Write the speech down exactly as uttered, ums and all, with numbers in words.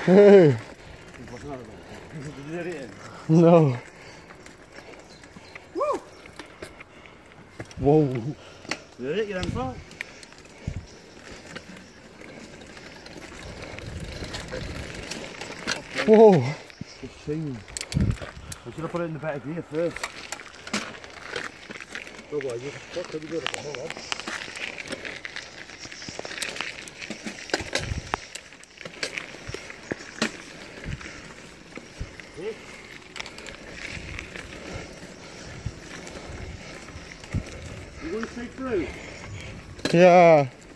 Hey. No. Woo! Whoa. Did it get on top? Whoa. Good thing. I should have put it in the better gear first. Oh boy, you what could we do to hold on? You going straight through? Yeah.